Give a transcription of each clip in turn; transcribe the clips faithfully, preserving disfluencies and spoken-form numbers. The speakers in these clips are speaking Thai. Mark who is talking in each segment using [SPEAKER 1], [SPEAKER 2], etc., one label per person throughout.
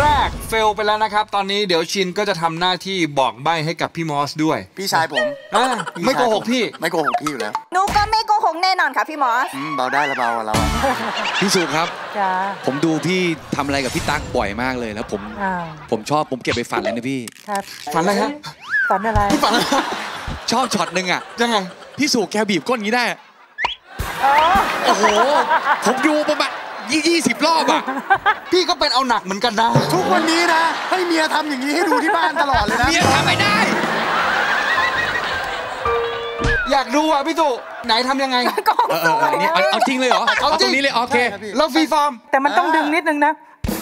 [SPEAKER 1] แรกเฟลไปแล้วนะครับตอนนี้เดี๋ยวชินก็จะทำหน้าที่บอกใบ้ให้กับพี่มอสด้วย
[SPEAKER 2] พี่ชายผม
[SPEAKER 1] ไม่โกหกพี่
[SPEAKER 2] ไม่โกหกพี่อยู่แล้ว
[SPEAKER 3] หนูก็ไม่โกหกแน่นอนค่ะพี่มอส
[SPEAKER 2] เบาได้ละเบาเรา
[SPEAKER 4] พี่สุครับผมดูพี่ทำอะไรกับพี่ตั๊กบ่อยมากเลยแล้วผมผมชอบผมเก็บไปฝันเลยนะพี่
[SPEAKER 1] ฝันอะไรครับ
[SPEAKER 5] ฝันอะไร
[SPEAKER 1] ฝันอะไร
[SPEAKER 4] ชอบช็อตหนึ่งอ่ะ
[SPEAKER 1] ยังไง
[SPEAKER 4] พี่สุแกบีบก้นงี้ได้โอ้โหผมดูประมาณยี่สิบรอบอ่ะ
[SPEAKER 1] พี่ก็เป็นเอาหนักเหมือนกันนะ
[SPEAKER 2] ทุกวันนี้นะให้เมียทำอย่างนี้ให้ดูที่บ้านตลอดเลยนะ
[SPEAKER 4] เมียทำไม่ได้
[SPEAKER 1] อยากดูอ่ะพี่ตุไหนทำยังไง
[SPEAKER 4] เออนี่เอาจริงเลยเหรอเอาตรงนี้เลยโอเค
[SPEAKER 1] เราฟรีฟอร์ม
[SPEAKER 5] แต่มันต้องดึงนิดนึงนะ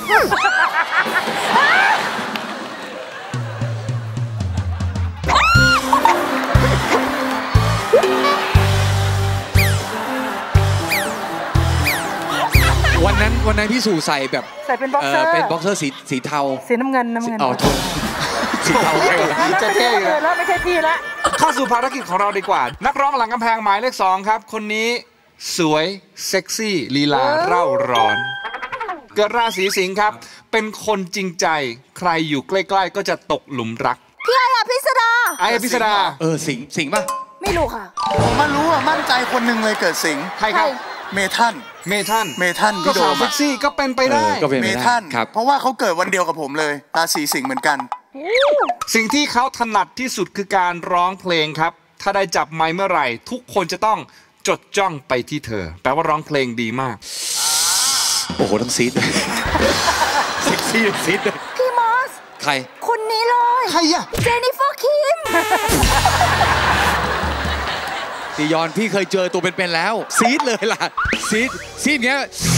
[SPEAKER 4] วันนั้นวันนั้นพี่สู่ใส่แบบ
[SPEAKER 5] ใส่เป็นบ็อกเซอร์
[SPEAKER 4] เป็นบ็อกเซอร์สีสีเทา
[SPEAKER 5] สีน้ำเงินน้ำเงิน
[SPEAKER 4] อ๋อถูกสีเทา
[SPEAKER 5] จะเท่แล้วไม่ใช่พี่ละ
[SPEAKER 1] เข้าสู่ภารกิจของเราดีกว่านักร้องหลังกำแพงหมายเลขสองครับคนนี้สวยเซ็กซี่ลีลาเร่าร้อนเกิดราศีสิงห์ครับเป็นคนจริงใจใครอยู่ใกล้ๆก็จะตกหลุมรัก
[SPEAKER 3] พี่ไอ้อภิสดา
[SPEAKER 1] ไอ้อภิสดา
[SPEAKER 4] เออสิงสิงป่ะ
[SPEAKER 3] ไม่รู้ค่ะ
[SPEAKER 2] ผมมารู้อ่ะมั่นใจคนหนึ่งเลยเกิดสิงห์
[SPEAKER 1] ใครครับ
[SPEAKER 2] เมทัน
[SPEAKER 1] เมทัน
[SPEAKER 2] เมทัน
[SPEAKER 1] ก็สาวเซ็กซี่ก็เป็นไปได้
[SPEAKER 2] เมทันเพราะว่าเขาเกิดวันเดียวกับผมเลยราศีสิงห์เหมือนกัน
[SPEAKER 1] สิ่งที่เขาถนัดที่สุดคือการร้องเพลงครับถ้าได้จับไมค์เมื่อไหร่ทุกคนจะต้องจดจ้องไปที่เธอแปลว่าร้องเพลงดีมาก
[SPEAKER 4] โอ้โหทั้งซีดเลยเซ็กซี่ซีดเลย
[SPEAKER 3] พี่มอส
[SPEAKER 4] ใคร
[SPEAKER 3] คนนี้เลย
[SPEAKER 1] ใครอะ
[SPEAKER 3] เจนนิเฟอร์คิม
[SPEAKER 4] ตียอนพี่เคยเจอตัวเป็นๆแล้วซีดเลยล่ะซีดซีดเงี้ย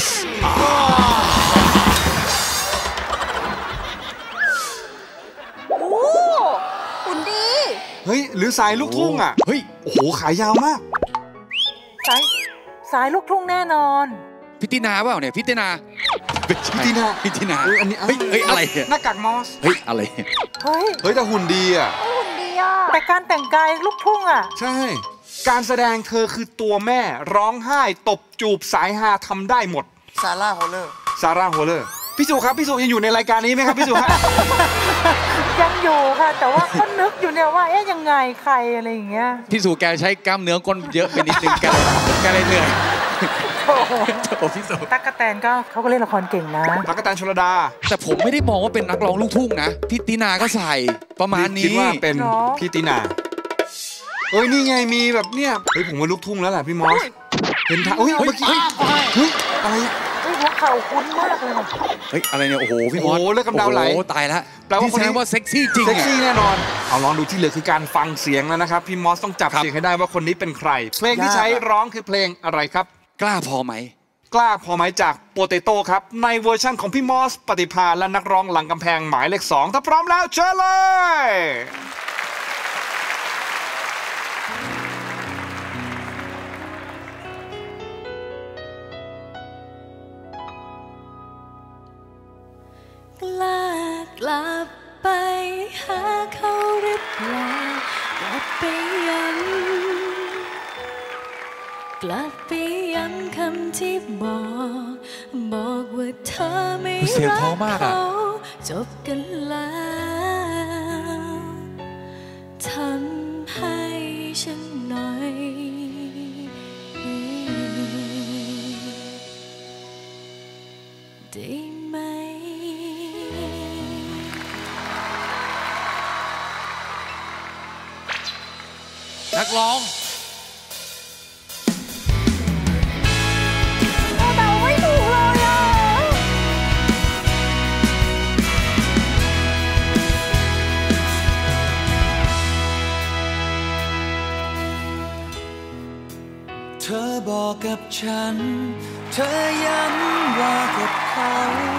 [SPEAKER 3] โอ้หุ่นดี
[SPEAKER 1] เฮ้ยหรือสายลูกทุ่งอ่ะ
[SPEAKER 4] เฮ้ย
[SPEAKER 1] โอ้โหขายาวมาก
[SPEAKER 5] สายสายลูกทุ่งแน่นอน
[SPEAKER 4] พิตินาเปล่าเนี่ยพิตินา
[SPEAKER 1] พิตินา
[SPEAKER 4] พิตินา
[SPEAKER 1] อันนี้
[SPEAKER 4] เฮ้ยเฮ้ยอะไร
[SPEAKER 1] หน้ากากมอส
[SPEAKER 4] เฮ้ยอะไร
[SPEAKER 5] เฮ้ย
[SPEAKER 1] เฮ้ยแต่หุ่นดีอ่ะ
[SPEAKER 3] หุ่นดีอ่ะ
[SPEAKER 5] แต่การแต่งกายลูกทุ่งอ่ะ
[SPEAKER 1] ใช่การแสดงเธอคือตัวแม่ร้องไห้ตบจูบสายฮาทำได้หมด
[SPEAKER 2] ซาร่าโฮเลอร์
[SPEAKER 1] ซาร่าโฮเลอร์พี่สุครับพี่สุยังอยู่ในรายการนี้ไหมครับพี่สุฮะ
[SPEAKER 5] ยังอยู่ค่ะแต่ว่าก็นึกอยู่เนี่ยว่าเอ๊ะยังไงใครอะไรอย่างเงี้ย
[SPEAKER 4] พี่สุแกใช้กล้ามเนื้อก้นเยอะไปนิดนึงแกแกเลยเหนื่อยโอ้พี่สุ
[SPEAKER 5] ตั๊กแตนก็เขาก็เล่นละครเก่งนะ
[SPEAKER 1] ตั๊กแตนชลดา
[SPEAKER 4] แต่ผมไม่ได้มองว่าเป็นนักร้องลูกทุ่งนะพี่ตินาก็ใส่ประมาณนี้
[SPEAKER 1] คิดว่าเป็นพี่ตินาเอ้ยนี่ไงมีแบบเนี้ยเฮ้ยผมว่าลูกทุ่งแล้วแหละพี่มอสเห็นท่าเฮ้ยเมื่อกี้เฮ้ยอะไร
[SPEAKER 5] เฮ้ยหัวเข่าคุ้นมากเลย
[SPEAKER 4] เฮ้ยอะไรเนี่ยโอ้โหพี่มอส
[SPEAKER 1] โอ้เลือดกำเดาไหล
[SPEAKER 4] โอ้ตายแล้ว
[SPEAKER 1] แปลว่าคนนี้
[SPEAKER 4] ว่าเซ็กซี่จริง
[SPEAKER 1] เซ็กซี่แน่นอนเอาลองดูที่เหลือคือการฟังเสียงแล้วนะครับพี่มอสต้องจับเสียงให้ได้ว่าคนนี้เป็นใครเพลงที่ใช้ร้องคือเพลงอะไรครับ
[SPEAKER 4] กล้าพอไหม
[SPEAKER 1] กล้าพอไหมจากโปเตโต้ครับในเวอร์ชั่นของพี่มอสปฏิภาณและนักร้องหลังกำแพงหมายเลขสองถ้าพร้อมแล้วเชิญเลย
[SPEAKER 6] กล้ากลับไปหาเขาหรือเปล่ากลับไปย้ำกลับไปย้ำคำที่บอกบอกว่าเธอไม่รักเขาจบกันแล้วทำให้ฉันหน่อยได้ไหม
[SPEAKER 4] นักร้อง
[SPEAKER 3] เดาไม่ถูกเลยอ่ะ
[SPEAKER 7] เธอบอกกับฉันเธอย้ำว่ากับเขา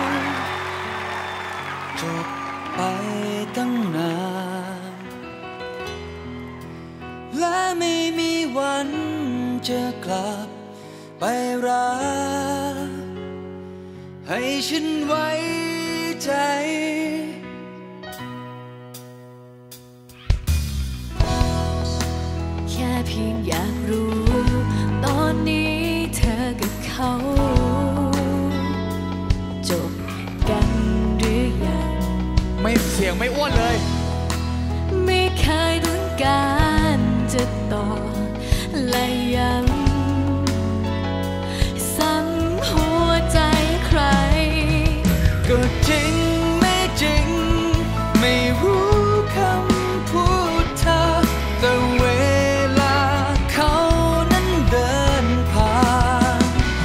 [SPEAKER 7] จบไปตั้งนานและไม่มีวันจะกลับไปรักให้ฉันไว้ใจ
[SPEAKER 6] แค่เพียงอยากรู้ตอนนี้เธอกับเขาจบกันหรือยัง
[SPEAKER 4] เสียงไม่อ้วนเลย
[SPEAKER 6] ไม่เคยต้องการจะต่อและยังซ้ำหัวใจใคร
[SPEAKER 7] ก็จริงไม่จริงไม่รู้คำพูดเธอแต่เวลาเขานั้นเดินผ่าน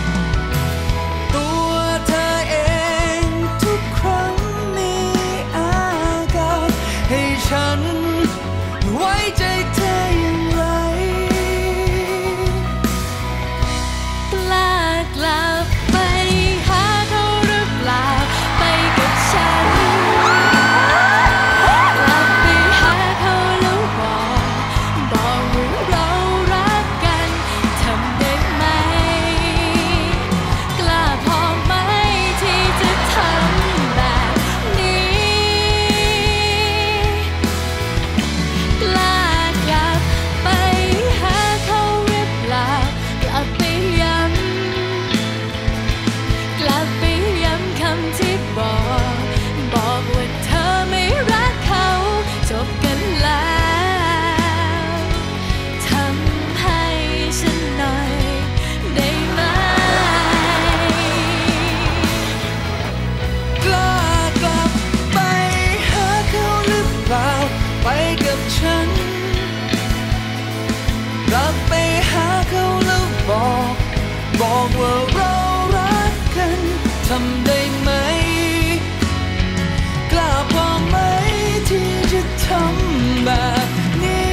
[SPEAKER 7] ตัวเธอเองทุกครั้งมีอาการให้ฉันไว้ใจเธออย่างไร
[SPEAKER 6] กล้ากลับไปหาเขาหรือเปล่าไปกับฉันกลับไปหาเขาแล้วบอกบอกว่าเรารักกันทำได้ไหมกล้าพอไหมที่จะทำแบบนี้กล้ากลับไปหาเขาหรือเปล่ากลับไปย้ำกลับไปย้ำคำที่บอกบอกว่าเธอไม่รักเขาจบกันแล้วทำให้ฉันหน่อยได้ไหม
[SPEAKER 7] กล้ากลับไปหาเขาหรือเปล่าไปกับฉันกลับไปหาเขาแล้วบอกบอกว่าเรารักกันทำได้ไหมกล้าพอไหมที่จะทำแบบนี้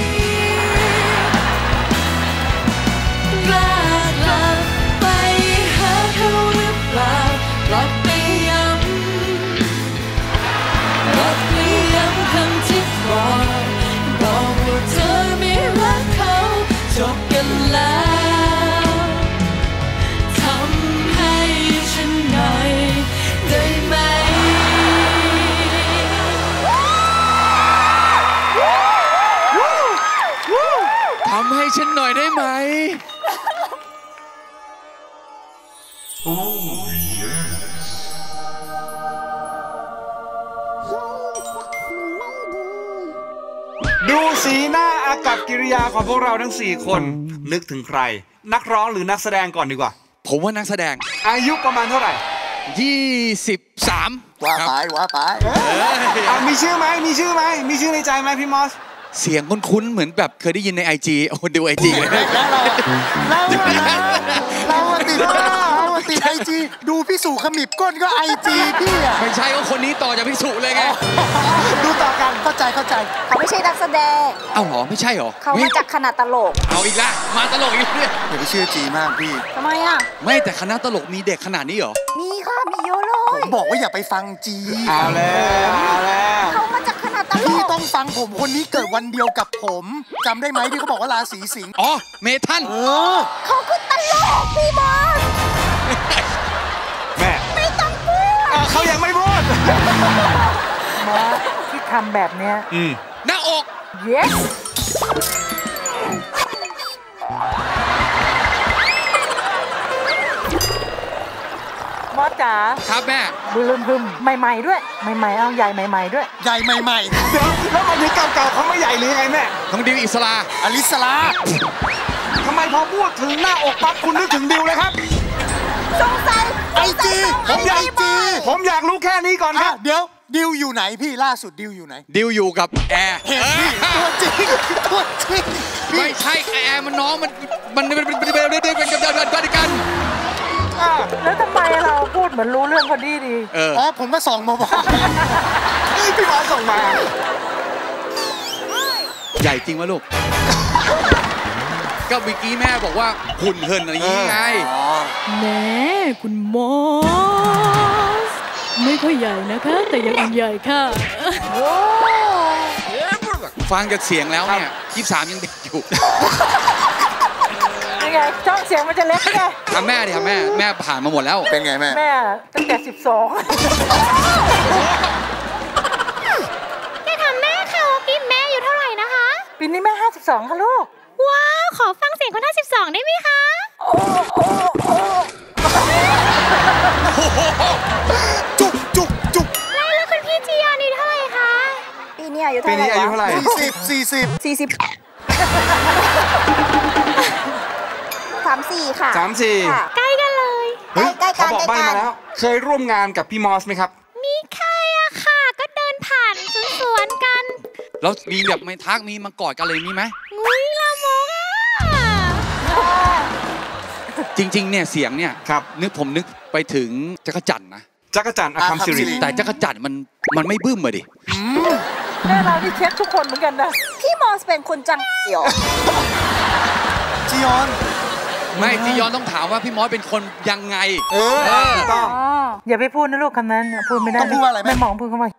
[SPEAKER 7] กล้ากลับไปหาเขาหรือเปล่ากลับไปย้ำกลับไปย้ำคำที่บอกบอกว่าเธอไม่รักเขาจบกันแล้วทำให้ฉันหน่อยได้ไหม
[SPEAKER 4] ทำให้ฉันหน่อยได้ไหม
[SPEAKER 1] ดูสีหน้าอากับกิริยาของพวกเราทั้งสี่คนนึกถึงใคร นักร้องหรือนักแสดงก่อนดีกว่า
[SPEAKER 4] ผมว่านักแสดง
[SPEAKER 1] อายุประมาณเท่าไหร่
[SPEAKER 4] ยี่สิบสาม
[SPEAKER 2] ว่าไปว่าไป
[SPEAKER 1] อ่ะมีชื่อไหมมีชื่อไหมมีชื่อในใจไหมพี่มอส
[SPEAKER 4] เสียงคุ้นๆเหมือนแบบเคยได้ยินในไอจีโอ้ดูไอจีเลย
[SPEAKER 2] เราเราติดเราติดไอจีดูพี่สู่ขมิบก้นก็ไอจีพี่อ่ะ
[SPEAKER 4] ไม่ใช่ก็คนนี้ต่อจากพี่สู่เลยไง
[SPEAKER 2] ดูต่อกันเข้าใจเข้าใจ
[SPEAKER 3] เขาไม่ใช่นักแสดง
[SPEAKER 4] เอ้าหรอไม่ใช่หรอ
[SPEAKER 3] เขามาจากคณะตลก
[SPEAKER 4] เอาอีกละมาตลกอีกเลย
[SPEAKER 2] อย่าไปเชื่อจีมากพี่
[SPEAKER 3] ทำไมอ่ะ
[SPEAKER 4] ไม่แต่คณะตลกมีเด็กขนาดนี้เหรอ
[SPEAKER 3] มีค่ะมีเยอะเลย
[SPEAKER 2] ผมบอกว่าอย่าไปฟังจี
[SPEAKER 1] เอาแล้วเอาแล้ว
[SPEAKER 3] เขามาจากคณะตลก
[SPEAKER 2] พี่ต้องฟังผมคนนี้เกิดวันเดียวกับผมจำได้ไหมที่เขาบอกว่าราศีสิงห์
[SPEAKER 4] อ๋อเมทัล
[SPEAKER 2] เออ
[SPEAKER 3] เขาคือตลกพี่บอล
[SPEAKER 1] แม่
[SPEAKER 3] ไม่ต้องพูด
[SPEAKER 1] เขายังไม่พูด
[SPEAKER 5] มอสที่ทำแบบเนี้ย
[SPEAKER 4] หน้าอก
[SPEAKER 5] yes มอสจ๋า
[SPEAKER 4] ครับแม่
[SPEAKER 5] บืมบึมใหม่ๆด้วยใหม่ๆเอาใหญ่ใหม่ๆด้วย
[SPEAKER 2] ใหญ่ใหม่
[SPEAKER 1] ๆเดี๋ยวแล้วมันมีเก่าๆเขาไม่ใหญ่หรือไงแม่
[SPEAKER 4] น้องดิวอิสลา
[SPEAKER 2] อลิสลา
[SPEAKER 1] ทำไมพอพูดถึงหน้าอกปั๊บคุณนึกถึงดิวเลยครับ
[SPEAKER 3] สงสัย
[SPEAKER 2] ไอจี
[SPEAKER 1] ผมอยากจีผมอยากรู้แค่นี้ก่อนครับ
[SPEAKER 2] เดี๋ยวดิวอยู่ไหนพี่ล่าสุดดิวอยู่ไหน
[SPEAKER 4] ดิวอยู่กับแอร์
[SPEAKER 2] ตัวจริงตัวจริง
[SPEAKER 4] ไม่ใช่แอร์มันน้องมันมันเป็นเป็นเป็นเป็นเป็นเป็นกัน
[SPEAKER 5] แล้วทำไมเราพูดเหมือนรู้เรื่องพอดีดี
[SPEAKER 2] อ๋อผมก็ส่องมาบอก
[SPEAKER 1] พี่หมอส่งมา
[SPEAKER 4] ใหญ่จริงวะลูกก็เมื่อกี้แม่บอกว่าหุ่นเหินอะไรอย่างงี้ไง
[SPEAKER 6] แม่คุณมอสไม่ค่อยใหญ่นะคะแต่ยังอันใหญ่ค่ะ
[SPEAKER 4] ฟังจากเสียงแล้วเนี่ยยี่สิบสามยังเด็กอยู่
[SPEAKER 5] ยังไงช่องเสียงมันจะเล็กไง
[SPEAKER 4] ทำแม่ดิทำแม่แม่ผ่านมาหมดแล้ว
[SPEAKER 2] เป็นไงแม่
[SPEAKER 5] แม่ตั้งแต่สิบสอง
[SPEAKER 3] แม่ถามแม่ค่ะว่าปีแม่อยู่เท่าไหร่นะคะ
[SPEAKER 5] ปีนี้แม่ห้าสิบสองค่ะลูก
[SPEAKER 3] ว้าวขอฟังเสียงคนห้าสิบสองได้ไหมคะโอ้โอ้โอ้
[SPEAKER 2] จุกจุกจุก
[SPEAKER 3] แล้วคุณพี่จียานี่เท่าไหร่
[SPEAKER 1] เท่าไหร่
[SPEAKER 2] สี่สิบสี่สิบ
[SPEAKER 8] สี่สิบสามสี่ค่ะ
[SPEAKER 1] สามสี่
[SPEAKER 8] ค่ะ
[SPEAKER 3] ใกล้กันเลย
[SPEAKER 1] เฮ้ย
[SPEAKER 8] ใกล้ๆกัน
[SPEAKER 1] เขาบอกใบ
[SPEAKER 8] ใกล้ๆ
[SPEAKER 1] มาแล้ว เคยร่วมงานกับพี่มอสไหมครับ
[SPEAKER 3] มีใครอะค่ะ ก็เดินผ่านสวนๆกัน
[SPEAKER 4] แล้วมีแบบไม่ทักมีมากอดกันเลยมีไหม
[SPEAKER 3] งุ้ยละมกอะ
[SPEAKER 4] จริงๆเนี่ยเสียงเนี่ย
[SPEAKER 1] ครับ
[SPEAKER 4] นึกผมนึกไปถึงจักรจันทร์นะ
[SPEAKER 1] จักรจันทร์อาคัมซิริ
[SPEAKER 4] แต่จักรจันทร์มันมันไม่บึ้มมาดิ
[SPEAKER 5] แม่เราที่เช็คทุกคนเหมือนกันนะ
[SPEAKER 8] พี่มอสเป็นคนจังเดี่ยว
[SPEAKER 2] จียอน
[SPEAKER 4] ไม่จียอนต้องถามว่าพี่มอสเป็นคนยังไง
[SPEAKER 1] เออถูกต้อง
[SPEAKER 5] อย่าไปพูดนะลูกคำนั้นพูดไม่ได้
[SPEAKER 2] ต้องพูดว่าอะไรไหม
[SPEAKER 5] แม่หมองพูดคำว่า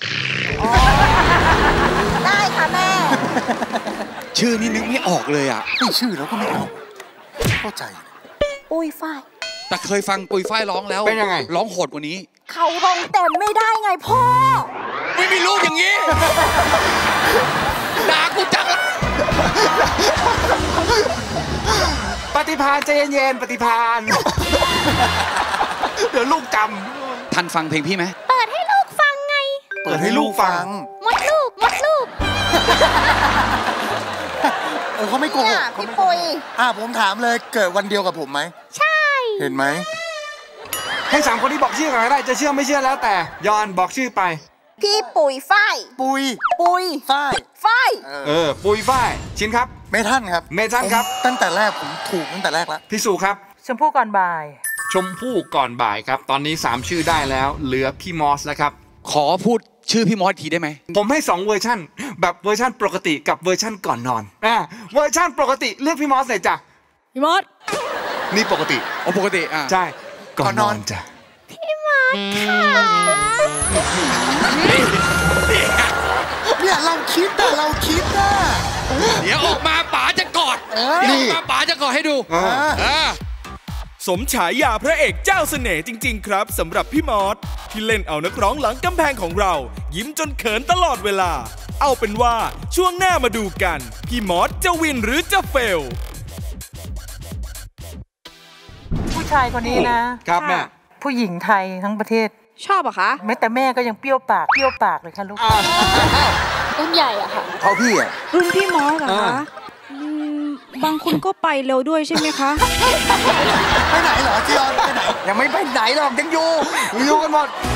[SPEAKER 8] ได้ค่ะแม่
[SPEAKER 4] ชื่อนี่นึกไม่ออกเลยอ่ะ
[SPEAKER 2] ไม่ชื่อแล้วก็ไม่เอาเข้าใจ
[SPEAKER 8] ปุยฝ้าย
[SPEAKER 4] แต่เคยฟังปุยฝ้ายร้องแล้ว
[SPEAKER 1] เป็นยังไง
[SPEAKER 4] ร้องโหดกว่านี้
[SPEAKER 8] เขาร้องเต็มไม่ได้ไงพ่อ
[SPEAKER 4] ไม่มีลูกอย่างนี้ ด่ากูจังละ
[SPEAKER 1] ปฏิภาณใจเย็นๆปฏิภาณ เดี๋ยวลูกจ
[SPEAKER 4] ทันฟังเพลงพี่ไหม
[SPEAKER 3] เปิดให้ลูกฟังไง
[SPEAKER 1] ำเปิดให้ลูกฟัง
[SPEAKER 3] มดลูก มดลูก
[SPEAKER 2] เออเขาไม่โกห
[SPEAKER 8] เนี่ย
[SPEAKER 2] ก
[SPEAKER 8] พี่ปุย
[SPEAKER 2] อ่ะผมถามเลยเกิดวันเดียวกับผมไหม
[SPEAKER 3] ใช่
[SPEAKER 2] เห็นไหม
[SPEAKER 1] ให้สามคนนี้บอกชื่อก่อนก็ได้ จะเชื่อไม่เชื่อแล้วแต่ ยอนบอกชื่อไป
[SPEAKER 8] พี่ปุยฝ้าย
[SPEAKER 2] ปุย
[SPEAKER 8] ปุย
[SPEAKER 2] ฝ้าย
[SPEAKER 8] ฝ้าย
[SPEAKER 2] เอ
[SPEAKER 1] เอ
[SPEAKER 2] อ
[SPEAKER 1] อ ปุยฝ้าย ชินครับ
[SPEAKER 2] เมทันครับ
[SPEAKER 1] เมทันครับ
[SPEAKER 2] ผมตั้งแต่แรกผมถูกตั้งแต่แรกแล้ว
[SPEAKER 1] พี่สุครับ
[SPEAKER 5] ชมพู่ก่อนบ่าย
[SPEAKER 1] ชมพู่ก่อนบ่ายครับ ตอนนี้สามชื่อได้แล้ว เหลือพี่มอสแล้วครับ
[SPEAKER 4] ขอพูดชื่อพี่มอสอีกทีได้ไหม
[SPEAKER 1] ผมให้สองเวอร์ชันแบบเวอร์ชันปกติกับเวอร์ชันก่อนนอนอ่าเวอร์ชันปกติเลือกพี่มอสหน่อยจ้ะ
[SPEAKER 8] พี่มอส
[SPEAKER 1] นี่ปกติ
[SPEAKER 4] อ๋อปกติอ่ะ
[SPEAKER 1] ใช่ ก่อนนอน
[SPEAKER 2] ก่อนนอน
[SPEAKER 1] จ้ะ
[SPEAKER 2] เนี่ยเราคิดอะเราคิดอะ
[SPEAKER 4] เดี๋ยวออกมาป๋าจะกอด
[SPEAKER 2] เออ
[SPEAKER 4] เดี๋ยวออกมาป๋าจะกอดให้ดู
[SPEAKER 1] เออ
[SPEAKER 4] เออ
[SPEAKER 9] สมฉายาพระเอกเจ้าเสน่ห์จริงๆครับสำหรับพี่มอสที่เล่นเอานักร้องหลังกำแพงของเรา ยิ้มจนเขินตลอดเวลา เอาเป็นว่าช่วงหน้ามาดูกัน พี่มอสจะวินหรือจะเฟล
[SPEAKER 5] ผู้ชายคนนี้นะครับ
[SPEAKER 1] แม่
[SPEAKER 5] ผู้หญิงไทยทั้งประเทศ
[SPEAKER 8] ชอบอะคะ
[SPEAKER 5] แม้แต่แม่ก็ยังเปรี้ยวปากเปรี้ยวปากเลยค่ะลูก
[SPEAKER 8] รุ่นใหญ่อะค่ะ
[SPEAKER 2] เขาพี่อะ
[SPEAKER 10] รุ่นพี่มอสเหรอ
[SPEAKER 1] อ่า
[SPEAKER 10] คะอืมบางคนก็ไปเร็วด้วยใช่ไหมคะ
[SPEAKER 2] ไปไหนเหรอจียอนไปไหน
[SPEAKER 4] ยังไม่ไปไหนหรอกยังอยู่
[SPEAKER 1] อยู่กันหมด